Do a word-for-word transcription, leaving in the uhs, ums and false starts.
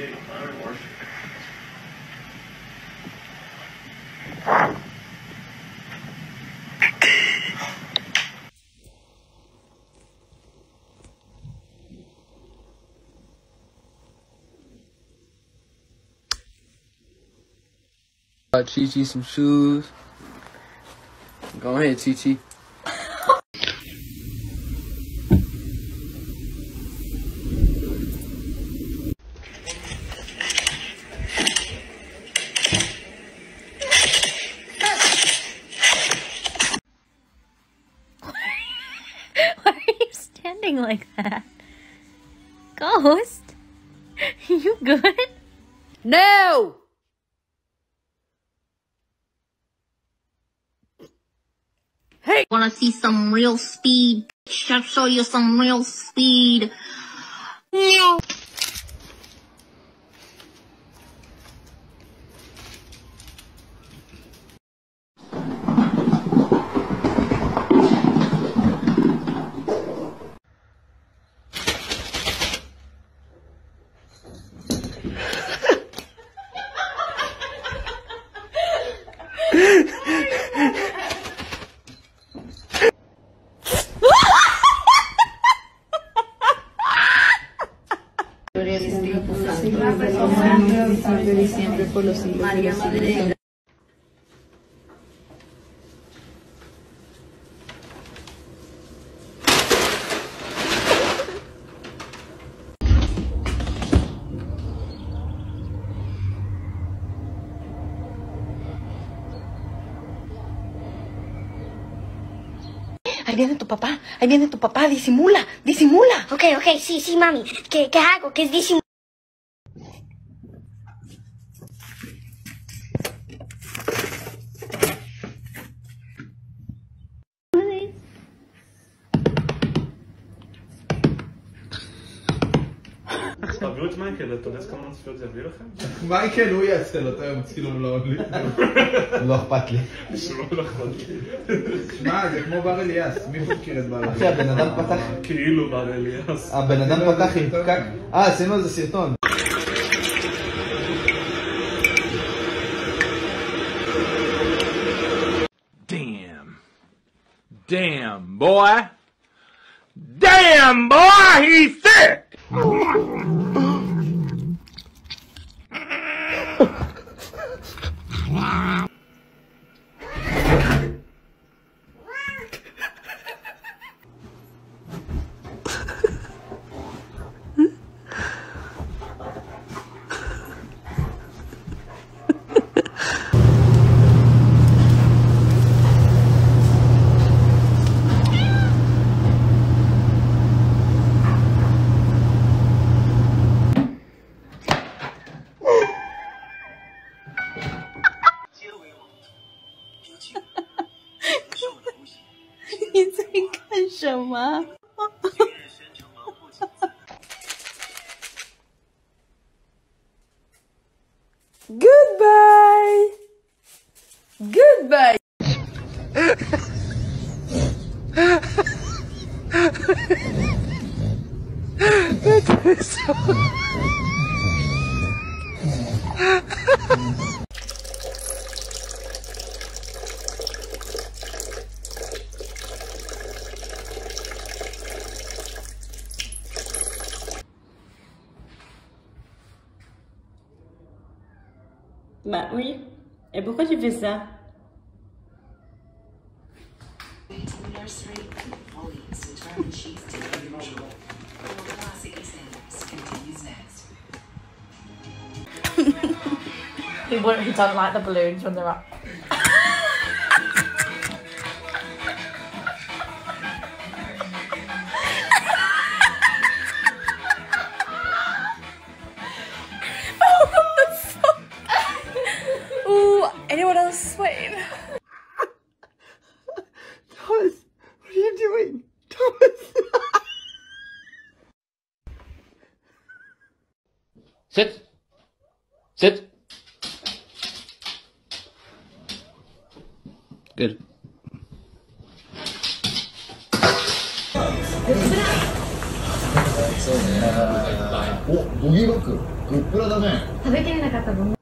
Got Chi Chi some shoes. Go ahead, Chi Chi. Why are you standing like that? Ghost? You good? No! Hey! Wanna see some real speed? I'll show you some real speed. No. Siempre por los siglos de los siglos. Ahí viene tu papá, ahí viene tu papá, disimula, disimula. Ok, ok, sí, sí, mami. ¿Qué, qué hago? ¿Qué es disimular? תביאו את מייקל, אתה יודע כמה צפיות זה יביא לכם? מייקל הוא יעשה לו, אתה היום צילום לא לא אכפת לי. נשמע לא אכפת לי. שמע, זה כמו בר אליאס, מי מכיר את בר אליאס? אחי, הבן אדם פתח... כאילו בר אליאס. הבן אדם פתח עם פקק... אה, עשינו איזה סרטון. Damn. Damn, boy. Damn, boy, he's sick! Goodbye! Goodbye! That is so... Bah oui. Et pourquoi tu fais ça? he wouldn't. He doesn't like the balloons when they're up. Anyone else sweating? Thomas, what are you doing? Thomas! Sit. Sit. Good. 오, 모기 만큼. 裏だね。 食べきれなかった分